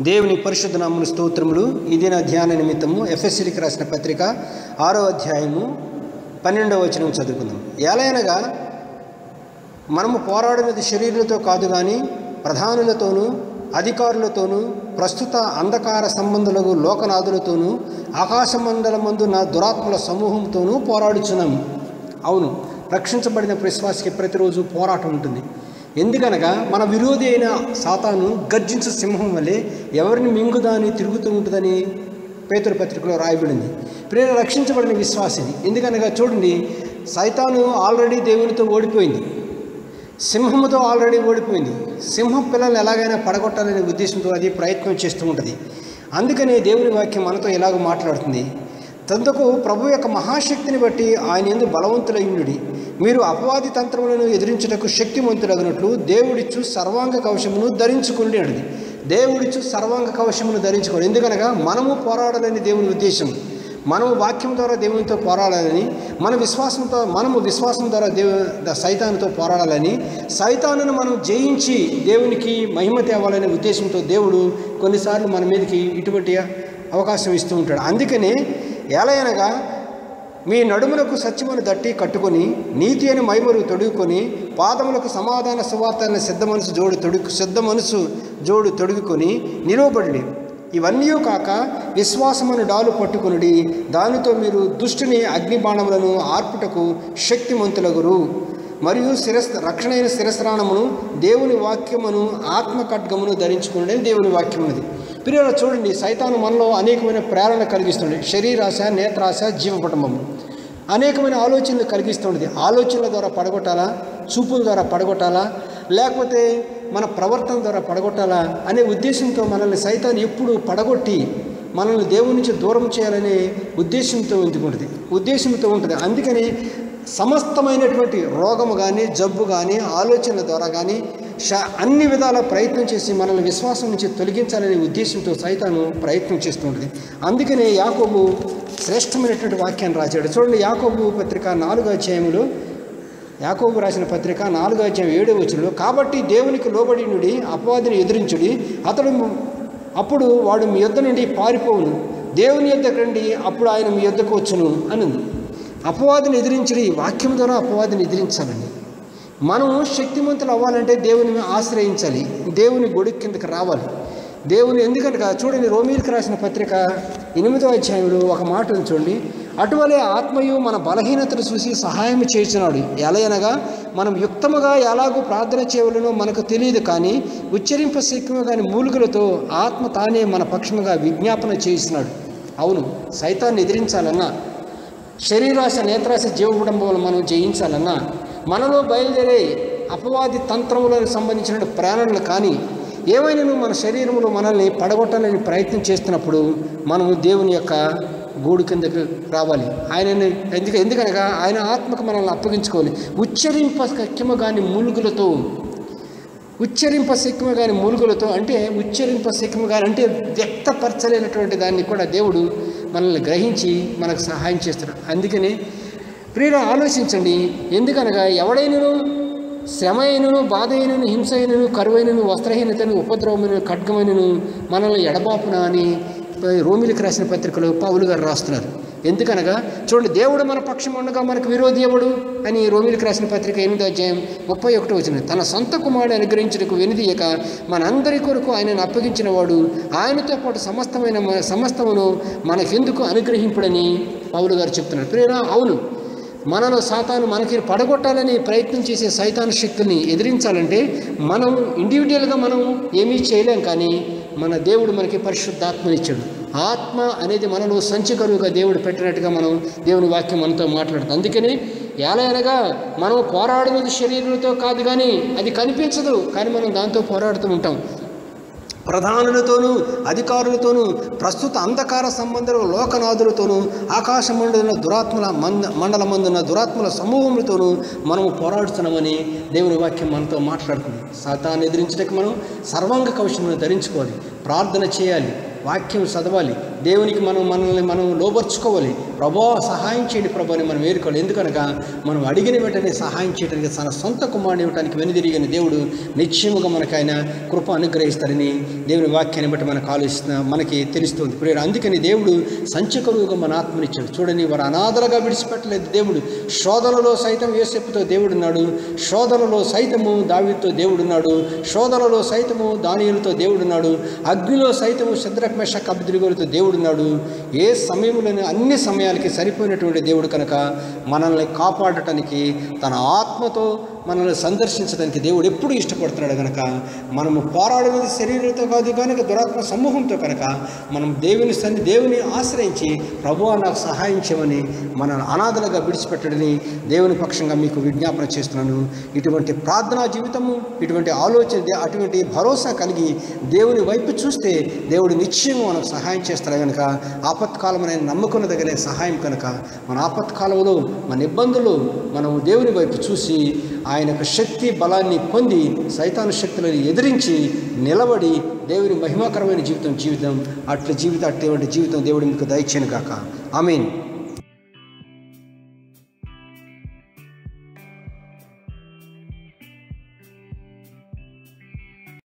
దేవుని పరిశుద్ధ నామమున స్తోత్రములు. ఈ దిన ధ్యాన నిమిత్తము ఎఫెసీయులకు రాసిన పత్రిక 6వ అధ్యాయము 12వ వచనం చదువుకుందాం. ఎలాగనగా మనము పోరాడినది శరీరులతో కాదు కానీ ప్రధానులతోనూ అధికారులతోనూ ప్రస్తుత అంధకార సంబంధులకు లోకనాథులతోనూ ఆకాశమండలమందున్న దురాత్మల సమూహంతోనూ పోరాడుచున్నాము. అవును, రక్షించబడిన విశ్వాసికి ప్రతిరోజు పోరాటం ఉంటుంది. ఎందుకనగా మన విరోధి అయిన సాతాను గర్జించే సింహం వల్లే ఎవరిని మింగుదాని తిరుగుతూ ఉంటుందని పేతురు పత్రికలో రాయబడింది. ప్రేర రక్షించబడిన విశ్వాసిని. ఎందుకనగా చూడండి, సైతాను ఆల్రెడీ దేవునితో ఓడిపోయింది, సింహముతో ఆల్రెడీ ఓడిపోయింది. సింహం పిల్లల్ని ఎలాగైనా పడగొట్టాలనే ఉద్దేశంతో అది ప్రయత్నం చేస్తూ ఉంటుంది. అందుకనే దేవుని వాక్యం మనతో ఎలాగో మాట్లాడుతుంది. తందుకు ప్రభు యొక్క మహాశక్తిని బట్టి ఆయన యందు బలవంతులైనడి మీరు అపవాది తంత్రములను ఎదిరించుటకు శక్తిమంతులగినట్లు దేవుడిచ్చు సర్వాంగ కవచమును ధరించుకోండి అన్నది. దేవుడిచ్చు సర్వాంగ కవచమును ధరించుకోండి. ఎందుకనగా మనము పోరాడాలని దేవుని ఉద్దేశం. మనము వాక్యం ద్వారా దేవునితో పోరాడాలని, మనము విశ్వాసం ద్వారా సైతానుతో పోరాడాలని, సైతానును మనం జయించి దేవునికి మహిమ తేవాలనే ఉద్దేశంతో దేవుడు కొన్నిసార్లు మన మీదకి ఇటువంటి అవకాశం ఇస్తూ ఉంటాడు. అందుకనే ఎలాగనగా మీ నడుములకు సత్యమును దట్టి కట్టుకొని నీతి అని మైమరు తొడుగుకొని పాదములకు సమాధాన సువార్తన సిద్ధ మనసు జోడు తొడుగుకొని నిలువబడి ఇవన్నీ కాక విశ్వాసమును డాలు పట్టుకొనుడి, దానితో మీరు దుష్టుని అగ్నిబాణములను ఆర్పుటకు శక్తిమంతులగురు. మరియు రక్షణైన శిరస్త్రాణమును దేవుని వాక్యమును ఆత్మ ఖడ్గమును ధరించుకునే దేవుని వాక్యం ఉన్నది. ప్రియులు చూడండి, సైతాను మనలో అనేకమైన ప్రేరణ కలిగిస్తుంది. శరీరాశ, నేత్రాశ, జీవపటమము అనేకమైన ఆలోచనలు కలిగిస్తుండేది. ఆలోచనల ద్వారా పడగొట్టాలా, చూపుల ద్వారా పడగొట్టాలా, లేకపోతే మన ప్రవర్తన ద్వారా పడగొట్టాలా అనే ఉద్దేశంతో మనల్ని సైతాను ఎప్పుడు పడగొట్టి మనల్ని దేవుని నుంచి దూరం చేయాలనే ఉద్దేశంతో ఉంటుంది. అందుకని సమస్తమైనటువంటి రోగము కానీ, జబ్బు కానీ, ఆలోచనల ద్వారా కానీ అన్ని విధాల ప్రయత్నం చేసి మనల్ని విశ్వాసం నుంచి తొలగించాలనే ఉద్దేశంతో సైతాను ప్రయత్నం చేస్తూ ఉంటుంది. అందుకనే యాకోబు శ్రేష్టమైనటువంటి వాక్యాన్ని రాశాడు. చూడండి, యాకోబు పత్రిక 4వ అధ్యాయంలో, యాకోబు రాసిన పత్రిక 4వ అధ్యాయం 7వ వచనంలో, కాబట్టి దేవునికి లోబడినుడి, అపవాదిని ఎదిరించుడి, అప్పుడు వాడు మీ యొద్ద నుండి పారిపోవును, దేవుని యొద్దకు రండి, అప్పుడు ఆయన మీ యొద్దకు వచ్చును అని ఉంది. అపవాదిని ఎదిరించుడి, వాక్యం ద్వారా అపవాదిని ఎదిరించాలండి. మనం శక్తిమంతులు అవ్వాలంటే దేవుని ఆశ్రయించాలి, దేవుని గొడుగు కిందకి రావాలి. ఎందుకంటే చూడండి, రోమీయులకు రాసిన పత్రిక 8వ అధ్యాయంలో ఒక మాట చూడండి, అటువలే ఆత్మయు మన బలహీనతను చూసి సహాయం చేస్తున్నాడు. ఎలాగనగా మనం యుక్తముగా ఎలాగూ ప్రార్థన చేయవలనో మనకు తెలియదు, కానీ ఉచ్చరింపశక్యము కానీ మూలుగులతో ఆత్మ తానే మన పక్షముగా విజ్ఞాపన చేస్తున్నాడు. అవును, సైతాన్ని ఎదిరించాలన్నా, శరీరాశ, నేత్రాశ, జీవకుటుంబాలను మనం జయించాలన్నా, మనలో బయలుదేరే అపవాది తంత్రములకు సంబంధించిన ప్రేరణలు కానీ ఏమైనా మన శరీరంలో మనల్ని పడగొట్టాలని ప్రయత్నం చేస్తున్నప్పుడు మనము దేవుని యొక్క గూడు కిందకు రావాలి. ఎందుకనగా ఆయన ఆత్మకు మనల్ని అప్పగించుకోవాలి. ఉచ్చరింపశక్యము కానీ మూలుగులతో అంటే వ్యక్తపరచలేనటువంటి దాన్ని కూడా దేవుడు మనల్ని గ్రహించి మనకు సహాయం చేస్తాడు. అందుకనే ప్రియులు ఆలోచించండి, ఎందుకనగా ఎవడైనను శ్రమ అయినను, బాధ అయినను, హింస అయినను, కరువైనను, వస్త్రహీనతను, ఉపద్రవమైన, ఖడ్గమైనను మనల్ని ఎడబాపున అని రోమీయులకు రాసిన పత్రికలో పౌలు గారు రాస్తున్నారు. ఎందుకనగా చూడండి, దేవుడు మన పక్షం ఉండగా మనకు విరోధి ఎవడు అని రోమీయులకు రాసిన పత్రిక 8వ అధ్యాయం 31వ వచనం, తన సొంత కుమారుడు అనుగ్రహించుటకు వెనుదీయక మనందరి కొరకు ఆయనను అప్పగించిన వాడు ఆయనతో పాటు సమస్తమును మనకెందుకు అనుగ్రహింపుడని పౌలు గారు చెప్తున్నారు. ప్రేరణ, అవును, మనలో సాతాను మనకి పడగొట్టాలని ప్రయత్నం చేసే సైతాను శక్తుల్ని ఎదిరించాలంటే మనం ఇండివిజువల్గా మనం ఏమీ చేయలేం, కానీ మన దేవుడు మనకి పరిశుద్ధాత్మనిచ్చాడు. ఆత్మ అనేది మనలో సంచికరువుగా దేవుడు పెట్టినట్టుగా మనం దేవుని వాక్యం మనతో మాట్లాడుతాం. అందుకని ఎలాగనగా మనం పోరాడినది శరీరంతో కాదు, కానీ అది కనిపించదు, కానీ మనం దాంతో పోరాడుతూ ఉంటాం. ప్రధానులతోనూ అధికారులతోనూ ప్రస్తుత అంధకార సంబంధుల లోకనాథులతోనూ ఆకాశమండున్న మండలమందున్న దురాత్మల సమూహములతోనూ మనము పోరాడుతున్నామని దేవుని వాక్యం మనతో మాట్లాడుతుంది. సాతాన్ని ఎదిరించడానికి మనం సర్వాంగ కవచమును ధరించుకోవాలి, ప్రార్థన చేయాలి, వాక్యం చదవాలి, దేవునికి మనల్ని లోబర్చుకోవాలి. ప్రభా సహాయం చేయండి ప్రభు అని మనం వేరుకోవాలి. ఎందుకనగా మనం అడిగిన వెంటనే సహాయం చేయడానికి తన సొంత కుమారుని ఇవ్వడానికి వెనుదిరిగిన దేవుడు నిశ్చయముగా మనకు ఆయన కృప అనుగ్రహిస్తారని దేవుని వాక్యాన్ని బట్టి మనకి తెలుస్తుంది. ప్రియుడు, అందుకని దేవుడు సంచకరువుగా మన ఆత్మనిచ్చాడు. చూడండి, వారు అనాథలుగా విడిచిపెట్టలేదు దేవుడు. శోధనలో సైతం యోసేపుతో దేవుడున్నాడు, శోధనలో సైతము దావీదుతో దేవుడున్నాడు, శోధనలో సైతము దానియేలుతో దేవుడున్నాడు, అగ్నిలో సైతము షద్రక్ మెషక్ అబేద్నెగోలతో దేవుడున్నాడు. ఏ సమయంలోనే అన్ని సమయాలకి సరిపోయినటువంటి దేవుడు కనుక మనల్ని కాపాడటానికి తన ఆత్మతో మనల్ని సందర్శించడానికి దేవుడు ఎప్పుడు ఇష్టపడుతున్నాడు. కనుక మనము పోరాడేది శరీరంతో కాదు కనుక దురాత్మ సమూహంతో కనుక మనం దేవుని ఆశ్రయించి ప్రభువా నాకు సహాయం చేయమని మనల్ని అనాథలుగా విడిచిపెట్టడని దేవుని పక్షంగా మీకు విజ్ఞాపన చేస్తున్నాను. ఇటువంటి ప్రార్థనా జీవితము, ఇటువంటి ఆలోచన, అటువంటి భరోసా కలిగి దేవుని వైపు చూస్తే దేవుడు నిశ్చయంగా మనకు సహాయం చేస్తాడు. కనుక ఆపత్కాలం అనేది నమ్ముకున్నదగిన సహాయం కనుక మన ఆపత్కాలంలో మన ఇబ్బందులు మనం దేవుని వైపు చూసి ఆయన యొక్క శక్తి బలాన్ని పొంది సైతాను శక్తులను ఎదిరించి నిలబడి దేవుని మహిమాకరమైన జీవితం అటువంటి జీవితం దేవుడు మీకు దయచేయను గాక. ఆమేన్.